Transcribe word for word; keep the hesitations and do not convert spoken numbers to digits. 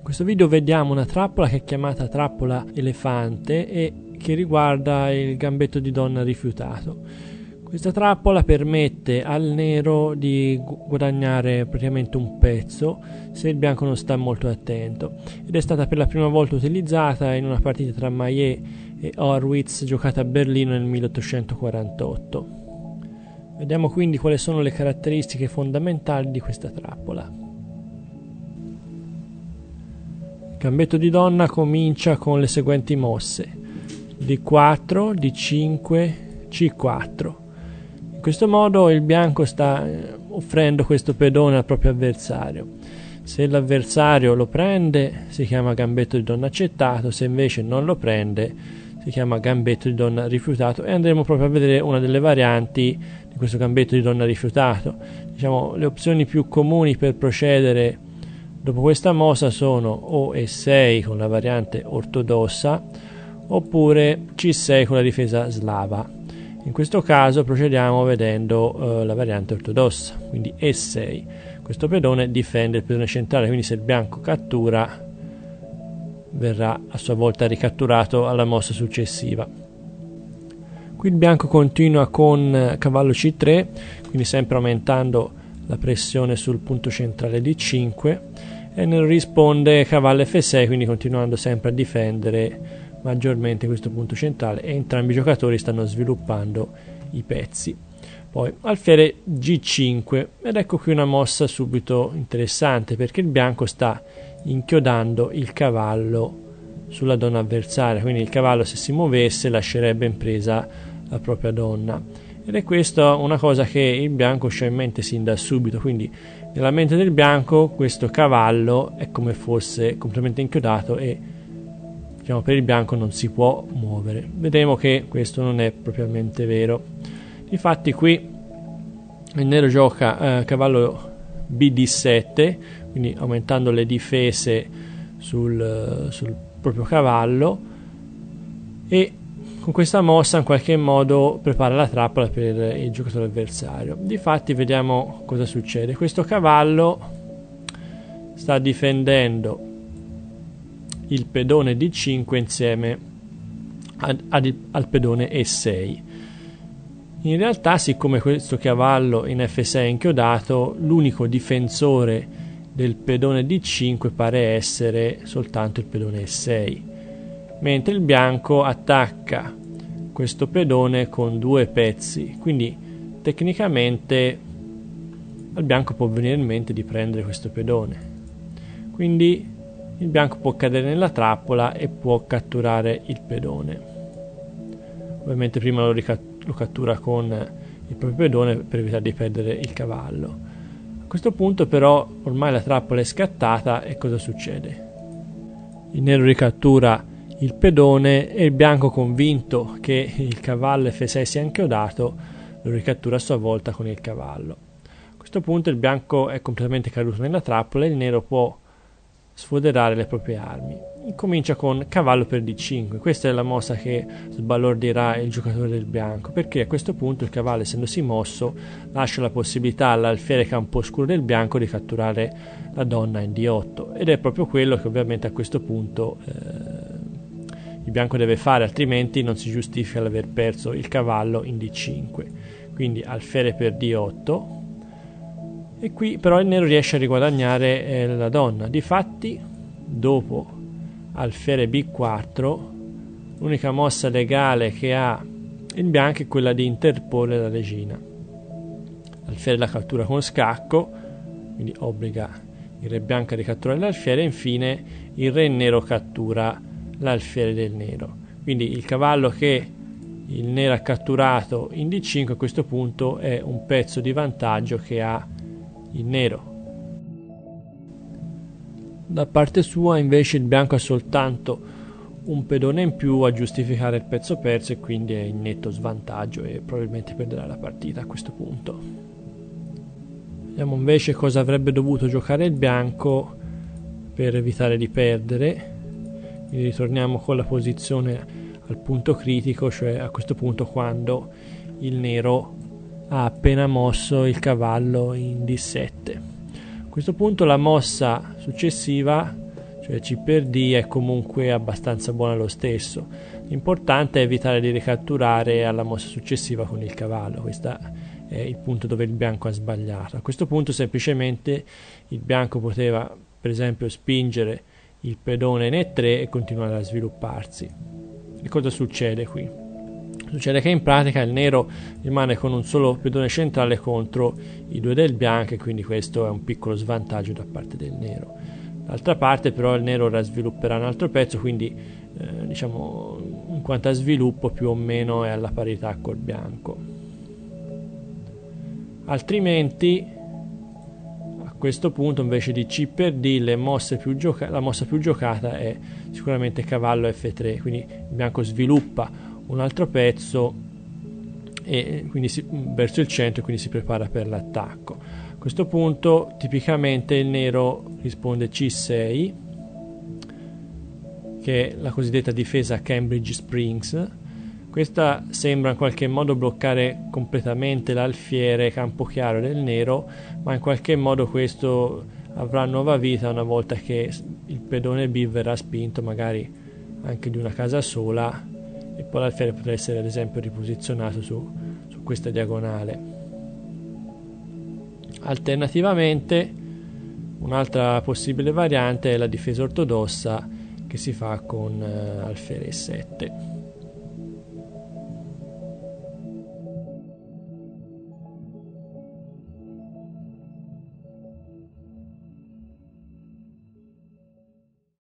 In questo video vediamo una trappola che è chiamata trappola elefante e che riguarda il gambetto di donna rifiutato. Questa trappola permette al nero di guadagnare praticamente un pezzo se il bianco non sta molto attento, ed è stata per la prima volta utilizzata in una partita tra Maillet e Horwitz giocata a Berlino nel milleottocentoquarantotto. Vediamo quindi quali sono le caratteristiche fondamentali di questa trappola. Il gambetto di donna comincia con le seguenti mosse: D quattro, D cinque, C quattro. In questo modo il bianco sta offrendo questo pedone al proprio avversario. Se l'avversario lo prende si chiama gambetto di donna accettato, se invece non lo prende si chiama gambetto di donna rifiutato, e andremo proprio a vedere una delle varianti di questo gambetto di donna rifiutato. Diciamo, le opzioni più comuni per procedere dopo questa mossa sono o E sei con la variante ortodossa oppure C sei con la difesa slava. In questo caso procediamo vedendo uh, la variante ortodossa, quindi E sei. Questo pedone difende il pedone centrale, quindi se il bianco cattura verrà a sua volta ricatturato alla mossa successiva. Qui il bianco continua con cavallo C tre, quindi sempre aumentando la pressione sul punto centrale D cinque, e nel risponde cavallo F sei, quindi continuando sempre a difendere maggiormente questo punto centrale, e entrambi i giocatori stanno sviluppando i pezzi. Poi alfiere G cinque, ed ecco qui una mossa subito interessante, perché il bianco sta inchiodando il cavallo sulla donna avversaria, quindi il cavallo, se si muovesse, lascerebbe in presa la propria donna, ed è questa una cosa che il bianco ha in mente sin da subito. Quindi nella mente del bianco questo cavallo è come fosse completamente inchiodato e, diciamo, per il bianco non si può muovere. Vedremo che questo non è propriamente vero. Difatti qui il nero gioca eh, cavallo B D sette, quindi aumentando le difese sul, sul proprio cavallo, e con questa mossa in qualche modo prepara la trappola per il giocatore avversario. Difatti vediamo cosa succede. Questo cavallo sta difendendo il pedone D cinque insieme ad, ad, al pedone E sei. In realtà, siccome questo cavallo in F sei è inchiodato, l'unico difensore del pedone D cinque pare essere soltanto il pedone E sei, mentre il bianco attacca questo pedone con due pezzi, quindi tecnicamente al bianco può venire in mente di prendere questo pedone, quindi il bianco può cadere nella trappola e può catturare il pedone. Ovviamente prima lo, lo cattura con il proprio pedone per evitare di perdere il cavallo. A questo punto però ormai la trappola è scattata, e cosa succede? Il nero ricattura il pedone e il bianco, convinto che il cavallo F sei sia inchiodato, lo ricattura a sua volta con il cavallo. A questo punto il bianco è completamente caduto nella trappola e il nero può sfoderare le proprie armi. Incomincia con cavallo per D cinque. Questa è la mossa che sbalordirà il giocatore del bianco, perché a questo punto il cavallo, essendosi mosso, lascia la possibilità all'alfiere camposcuro del bianco di catturare la donna in D otto, ed è proprio quello che ovviamente a questo punto eh, il bianco deve fare, altrimenti non si giustifica l'aver perso il cavallo in D cinque. Quindi alfiere per D otto, e qui però il nero riesce a riguadagnare eh, la donna. Difatti dopo alfiere B quattro l'unica mossa legale che ha il bianco è quella di interporre la regina. Alfiere la cattura con scacco, quindi obbliga il re bianco a ricatturare l'alfiere, e infine il re nero cattura l'alfiere del nero. Quindi il cavallo che il nero ha catturato in D cinque a questo punto è un pezzo di vantaggio che ha il nero. Da parte sua invece il bianco ha soltanto un pedone in più a giustificare il pezzo perso, e quindi è in netto svantaggio e probabilmente perderà la partita a questo punto. Vediamo invece cosa avrebbe dovuto giocare il bianco per evitare di perdere. Quindi ritorniamo con la posizione al punto critico, cioè a questo punto quando il nero ha appena mosso il cavallo in D sette. A questo punto la mossa successiva, cioè cioè C per D, è comunque abbastanza buona lo stesso. L'importante è evitare di ricatturare alla mossa successiva con il cavallo. Questo è il punto dove il bianco ha sbagliato. A questo punto semplicemente il bianco poteva per esempio spingere il pedone in E tre e continuare a svilupparsi. E cosa succede qui? Succede che in pratica il nero rimane con un solo pedone centrale contro i due del bianco, e quindi questo è un piccolo svantaggio da parte del nero. D'altra parte però il nero ora svilupperà un altro pezzo, quindi eh, diciamo in quanto a sviluppo più o meno è alla parità col bianco. Altrimenti a questo punto invece di C per D le mosse più gioca- la mossa più giocata è sicuramente cavallo F tre, quindi il bianco sviluppa un altro pezzo e quindi si, verso il centro, e quindi si prepara per l'attacco. A questo punto tipicamente il nero risponde C sei, che è la cosiddetta difesa Cambridge Springs. Questa sembra in qualche modo bloccare completamente l'alfiere campo chiaro del nero, ma in qualche modo questo avrà nuova vita una volta che il pedone B verrà spinto magari anche di una casa sola, e poi l'alfiere potrà essere ad esempio riposizionato su, su questa diagonale. Alternativamente un'altra possibile variante è la difesa ortodossa che si fa con uh, alfiere E sette.